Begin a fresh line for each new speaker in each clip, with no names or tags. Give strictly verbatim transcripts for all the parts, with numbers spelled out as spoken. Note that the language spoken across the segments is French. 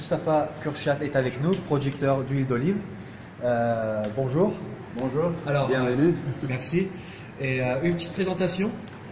Moustapha Kurchat est avec nous, producteur d'huile d'olive. Euh, bonjour.
Bonjour,
Alors,
bienvenue.
Euh, merci. Et euh, une petite présentation.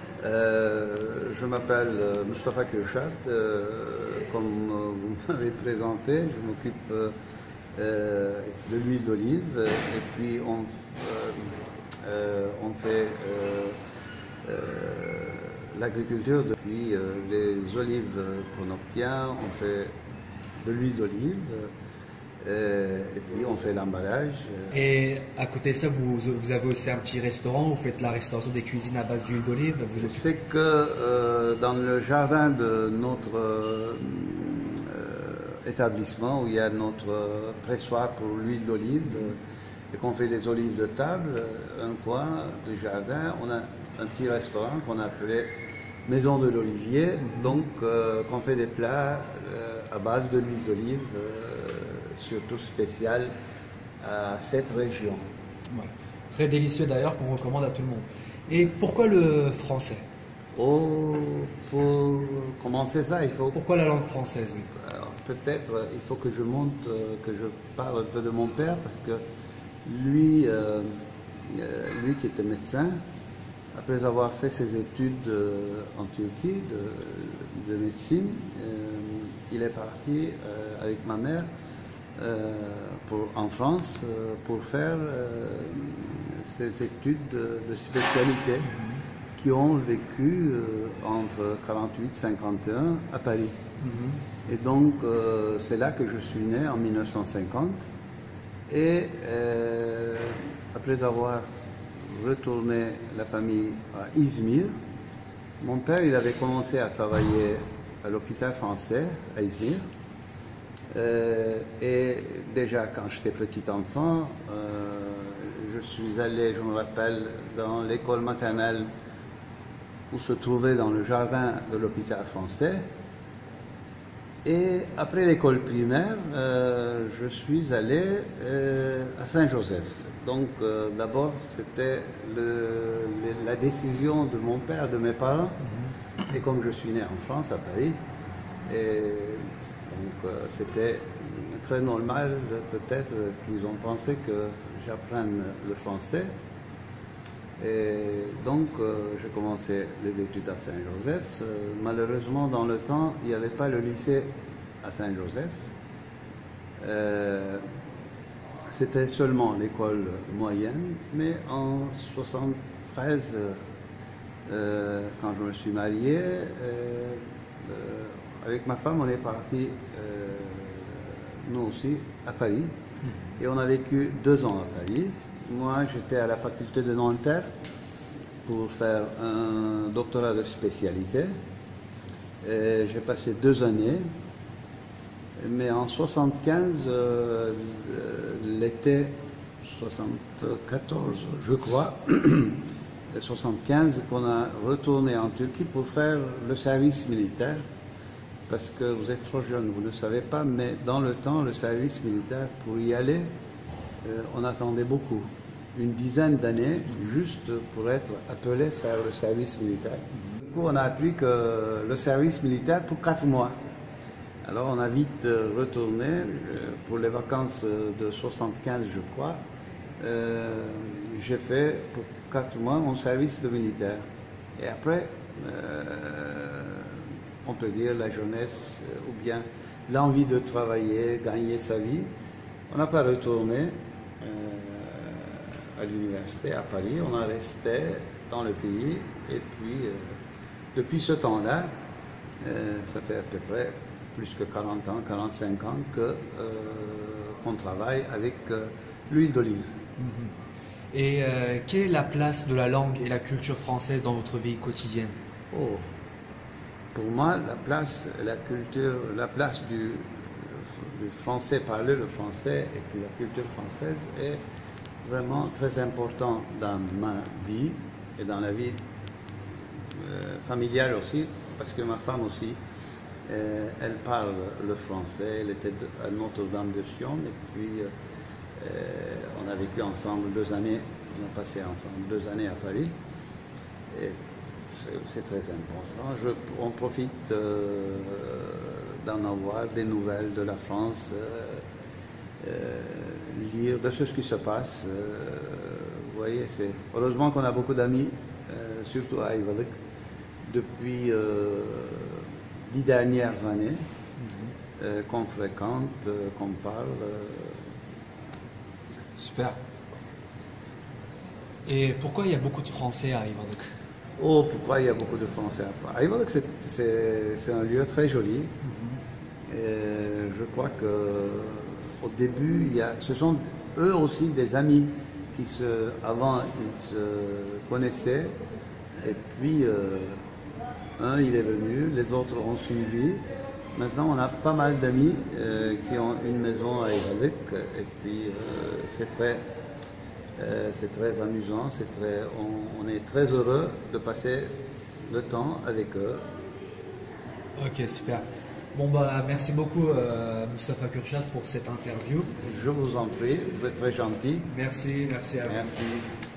Euh, je m'appelle euh, Moustapha Kurchat. Euh, comme euh, vous m'avez présenté, je m'occupe euh, euh, de l'huile d'olive. Et puis on, euh, euh, on fait euh, euh, l'agriculture depuis euh, les olives qu'on obtient. On fait de l'huile d'olive. Euh, et puis on fait l'emballage.
Et à côté de ça, vous, vous avez aussi un petit restaurant, vous faites la restauration des cuisines à base d'huile d'olive. Vous occupez...
C'est que euh, dans le jardin de notre euh, établissement, où il y a notre pressoir pour l'huile d'olive, euh, et qu'on fait des olives de table, un coin du jardin, on a un petit restaurant qu'on appelait Maison de l'Olivier, mm-hmm. donc euh, qu'on fait des plats euh, à base de l'huile d'olive, euh, surtout spécial à cette région.
Ouais. Très délicieux d'ailleurs, qu'on recommande à tout le monde. Et pourquoi le français?
Oh, pour commencer ça, il faut...
Pourquoi la langue française, oui?
Alors, peut-être, il faut que je monte, euh, que je parle un peu de mon père, parce que lui, euh, euh, lui qui était médecin, après avoir fait ses études euh, en Turquie de, de médecine, euh, il est parti euh, avec ma mère euh, pour, en France euh, pour faire euh, ses études de, de spécialité qui ont vécu euh, entre quarante-huit et cinquante et un à Paris. Mm-hmm. Et donc euh, c'est là que je suis né en mille neuf cent cinquante. Et euh, après avoir retourné la famille à Izmir, mon père il avait commencé à travailler à l'hôpital français à Izmir. Euh, et déjà quand j'étais petit enfant, euh, je suis allé, je me rappelle, dans l'école maternelle où se trouvait dans le jardin de l'hôpital français. Et après l'école primaire, euh, je suis allé euh, à Saint-Joseph. Donc euh, d'abord, c'était la décision de mon père, de mes parents. Mm-hmm. Et comme je suis né en France, à Paris, et donc euh, c'était très normal peut-être qu'ils ont pensé que j'apprenne le français. Et donc euh, j'ai commencé les études à Saint-Joseph. Euh, malheureusement, dans le temps, il n'y avait pas le lycée à Saint-Joseph. Euh, C'était seulement l'école moyenne, mais en soixante-treize, euh, quand je me suis marié, euh, euh, avec ma femme, on est parti, euh, nous aussi, à Paris, et on a vécu deux ans à Paris. Moi, j'étais à la faculté de Nanterre pour faire un doctorat de spécialité. J'ai passé deux années. Mais en soixante-quinze, euh, l'été soixante-quatorze, je crois, soixante-quinze, qu'on a retourné en Turquie pour faire le service militaire. Parce que vous êtes trop jeune, vous ne savez pas, mais dans le temps, le service militaire, pour y aller, euh, on attendait beaucoup. Une dizaine d'années, juste pour être appelé faire le service militaire. Du coup, on a appris que le service militaire pour quatre mois. Alors on a vite retourné pour les vacances de soixante-quinze, je crois. Euh, j'ai fait pour quatre mois mon service de militaire. Et après, euh, on peut dire la jeunesse ou bien l'envie de travailler, gagner sa vie. On n'a pas retourné euh, à l'université à Paris. On a resté dans le pays. Et puis, euh, depuis ce temps-là, euh, ça fait à peu près plus que quarante ans, quarante-cinq ans que euh, qu'on travaille avec euh, l'huile d'olive.
Mm-hmm. Et euh, quelle est la place de la langue et la culture française dans votre vie quotidienne?
Oh, pour moi, la place, la culture, la place du, du français, parler le français et puis la culture française est vraiment très important dans ma vie et dans la vie euh, familiale aussi, parce que ma femme aussi. Euh, elle parle le français, elle était à Notre-Dame de Sion, et puis euh, on a vécu ensemble deux années, on a passé ensemble deux années à Paris, et c'est très important. Je, on profite euh, d'en avoir des nouvelles de la France, euh, euh, lire de ce qui se passe. Euh, vous voyez, c'est heureusement qu'on a beaucoup d'amis, euh, surtout à Ayvalık, depuis euh, dix dernières années, mm-hmm. euh, qu'on fréquente, euh, qu'on parle. Euh...
Super. Et pourquoi il y a beaucoup de Français à Ayvalık?
Oh, pourquoi il y a beaucoup de Français à Ayvalık? C'est un lieu très joli. Mm-hmm. Et je crois qu'au début, il y a, ce sont eux aussi des amis qui se, avant ils se connaissaient. Et puis, euh, un il est venu, les autres ont suivi. Maintenant, on a pas mal d'amis euh, qui ont une maison à Ayvalık. Et puis, euh, c'est très... Euh, c'est très amusant, c'est très, on, on est très heureux de passer le temps avec eux.
Ok, super. Bon bah merci beaucoup euh, Moustapha Kurchad pour cette interview.
Je vous en prie, vous êtes très gentil.
Merci, merci à vous.
Merci.